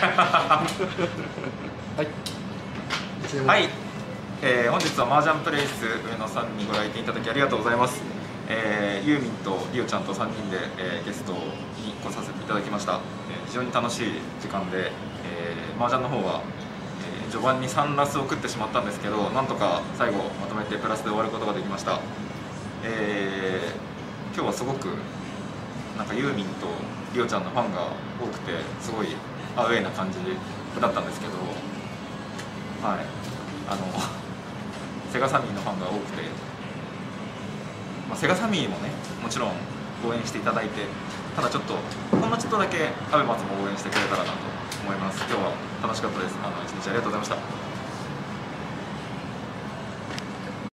はいはい、本日は麻雀プレイス上野さんにご来店いただきありがとうございます。ユーミンとリオちゃんと3人で、ゲストに来させていただきました。非常に楽しい時間で、麻雀の方は、序盤に3ラスを食ってしまったんですけど、なんとか最後まとめてプラスで終わることができました。今日はすごくなんかユーミンとリオちゃんのファンが多くて、すごいアウェーな感じだったんですけど、はい、セガサミーのファンが多くて、セガサミーもね、もちろん応援していただいて、ただちょっとほんのちょっとだけアベマツも応援してくれたらなと思います。今日は楽しかったです。一日ありがとうございました。